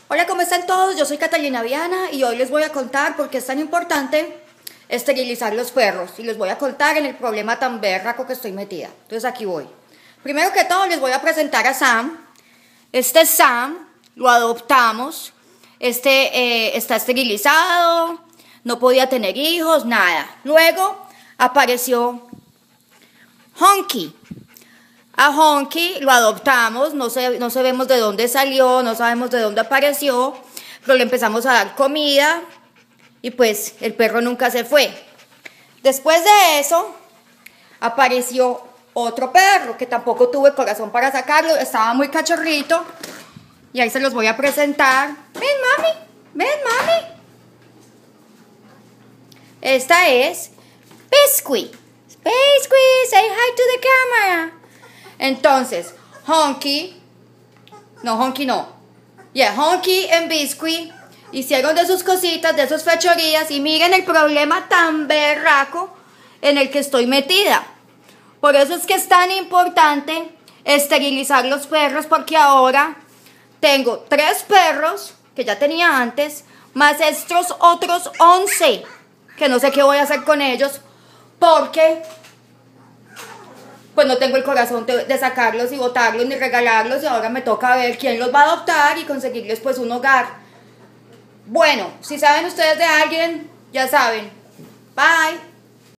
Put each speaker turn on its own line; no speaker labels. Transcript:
Hola, ¿cómo están todos? Yo soy Catalina Viana y hoy les voy a contar por qué es tan importante esterilizar los perros. Y les voy a contar en el problema tan berraco que estoy metida. Entonces aquí voy. Primero que todo les voy a presentar a Sam. Este es Sam, lo adoptamos. Está esterilizado, no podía tener hijos, nada. Luego apareció Honky. A Honky lo adoptamos, no sabemos de dónde salió, no sabemos de dónde apareció, pero le empezamos a dar comida y pues el perro nunca se fue. Después de eso apareció otro perro que tampoco tuve corazón para sacarlo, estaba muy cachorrito y ahí se los voy a presentar. Ven mami, ven mami. Esta es Biscuit. Biscuit, say hi to the camera. Entonces, Honky and Biscuit hicieron de sus cositas, de sus fechorías y miren el problema tan berraco en el que estoy metida. Por eso es que es tan importante esterilizar los perros, porque ahora tengo 3 perros que ya tenía antes, más estos otros 11 que no sé qué voy a hacer con ellos, porque pues no tengo el corazón de sacarlos y botarlos ni regalarlos, y ahora me toca ver quién los va a adoptar y conseguirles pues un hogar. Bueno, si saben ustedes de alguien, ya saben. Bye.